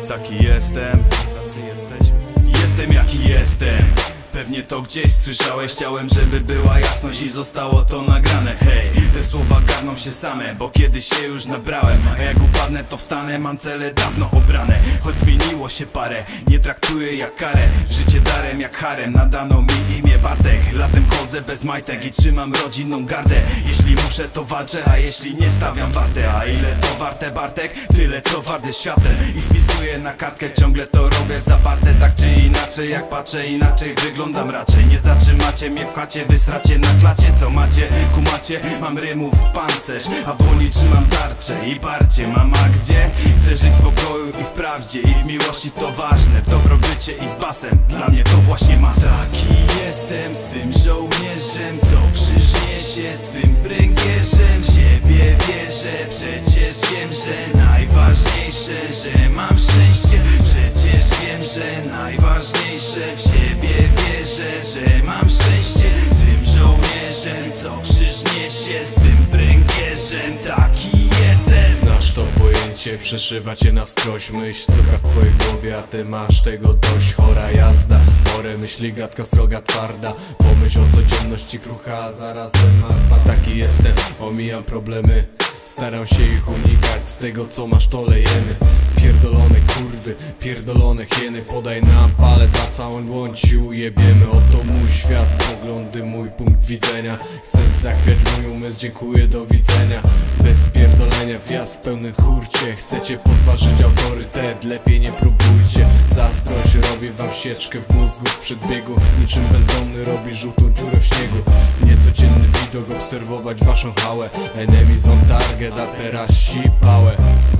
Taki jestem, tacy jesteśmy. Jestem jaki jestem. Pewnie to gdzieś słyszałeś, chciałem, żeby była jasność i zostało to nagrane. Hej, te słowa garną się same, bo kiedyś się już nabrałem. A jak upadnę, to wstanę, mam cele dawno obrane. Choć zmieniło się parę, nie traktuję jak karę. Życie darem jak harem, nadano mi imię Bartek. Latem chodzę bez majtek i trzymam rodzinną gardę. Jeśli muszę, to walczę, a jeśli nie, stawiam wartę. A ile to warte, Bartek? Tyle co warte światem. I spisuję na kartkę, ciągle to robię w zaparte. Tak czy inaczej, jak patrzę inaczej wyglądam raczej. Nie zatrzymacie mnie w chacie, wysracie na klacie. Co macie? Kumacie? Mam rymów pancerz, a w dłoni trzymam tarczę i parcie. Mama gdzie? Chcę żyć w spokoju i w prawdzie, i w miłości to ważne. W dobrobycie i z basem, dla mnie to właśnie masa. Taki jestem, swym żołnierzem, co krzyż niesie, swym pręgierzem. W siebie wierzę, przecież wiem, że najważniejsze, że mam szczęście. Przecież wiem, że najważniejsze, w siebie wierzę, że mam szczęście. Swym żołnierzem, co krzyż niesie, swym pręgierzem. Taki jestem. Znasz to pojęcie, przeszywa cię na wskroś. Myśl stroka w twojej głowie, a ty masz tego dość. Chora jazda, chore myśli, gadka sroga twarda. Pomyśl o codzienności krucha, a zarazem martwa. Taki jestem, omijam problemy, staram się ich unikać. Z tego co masz, to lejemy. Pierdolone kurwy, pierdolone hieny. Podaj nam palec, za całą dłoń ci ujebiemy. Oto mój świat, poglądy, mój punkt widzenia. Chcesz zachwiać mój umysł, dziękuję, do widzenia. Bez pierdolenia, wjazd w pełnym hurcie. Chcecie podważyć autorytet, lepiej nie próbujcie. Zazdrość robi wam sieczkę w mózgu w przedbiegu. Niczym bezdomny robi żółtą dziurę w śniegu. Niecodzienny widok, obserwować waszą hałę. Enemies on target, a teraz sipałe.